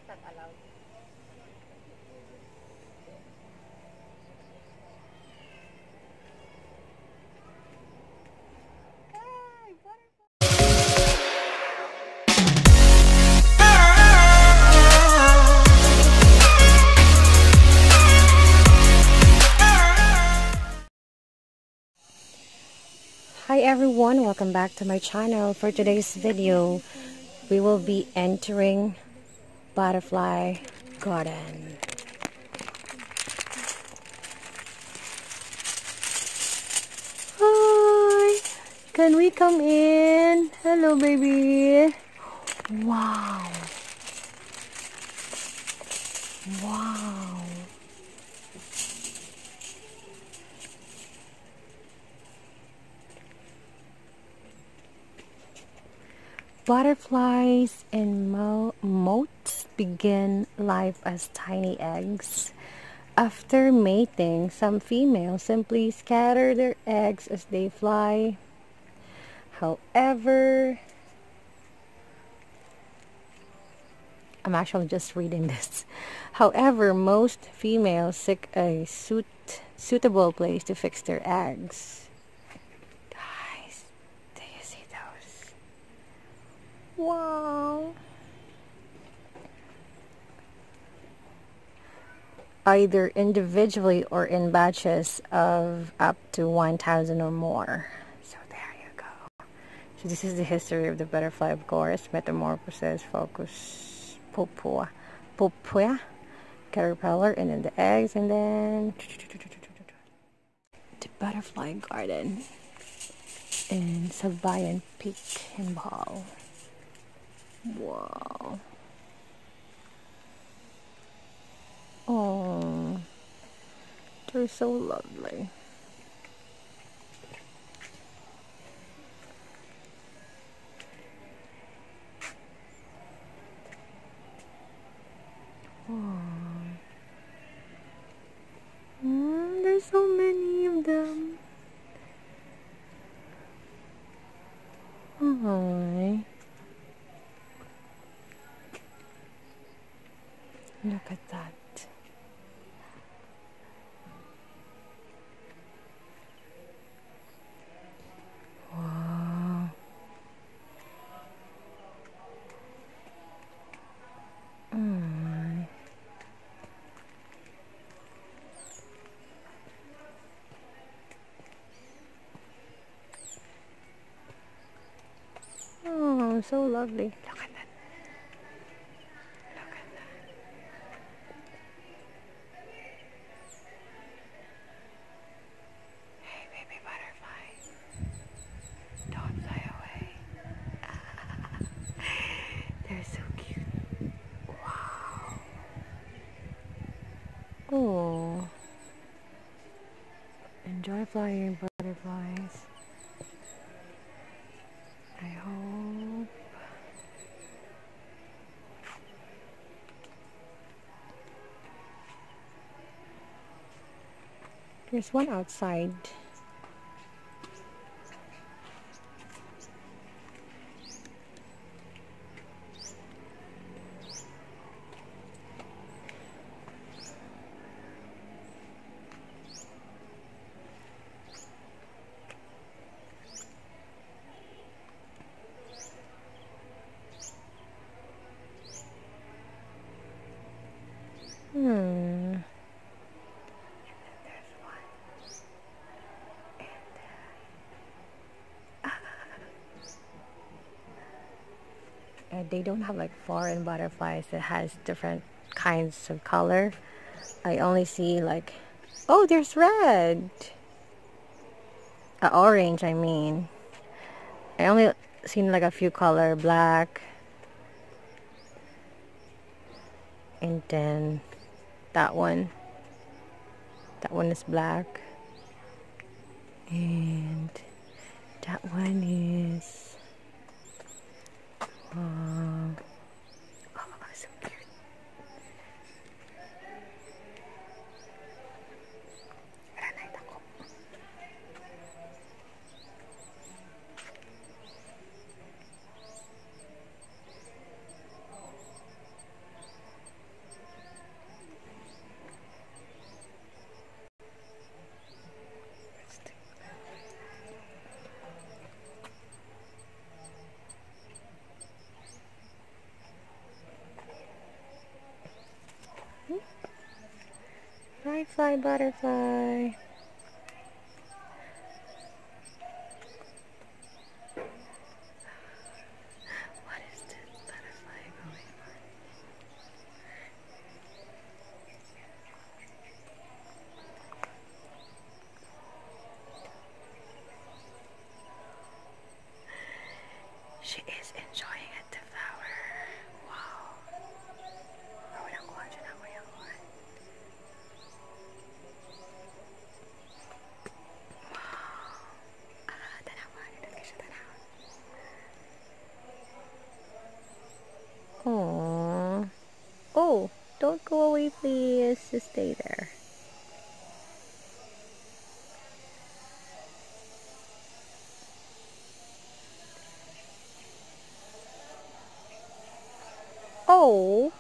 Hi everyone, welcome back to my channel. For today's video, we will be entering Butterfly Garden. Hi! Can we come in? Hello baby! Wow! Wow! Butterflies and moths begin life as tiny eggs. After mating, some females simply scatter their eggs as they fly. However, I'm actually just reading this. However, most females seek a suitable place to fix their eggs. Guys, do you see those? Wow! Either individually or in batches of up to 1,000 or more. So there you go. So this is the history of the butterfly, of course. Metamorphosis, focus, pupua, caterpillar, and then the eggs, and then the butterfly garden in Sagbayan Peak in Bohol. Wow. Oh, they're so lovely. Oh. There's so many of them. Oh, look at that. Wow. Oh, so lovely. Look at that. Look at that. Hey, baby butterfly. Don't fly away. They're so cute. Wow. Oh. Enjoy flying, butterflies. I hope. There's one outside. They don't have like foreign butterflies that has different kinds of color. I only see like, oh, there's red. Orange, I mean. I only seen like a few color, black. And then that one. That one is black. And that one is oh, so cute. Butterfly, butterfly. What is this butterfly going on? She is enjoying it, the flower. Wow. Ako lang kuha dyan, ako lang kuha. Wow. Ah, tanawa. Ito ka siya tanawa. Aww. Oh, don't go away, please. Just stay there. Oh.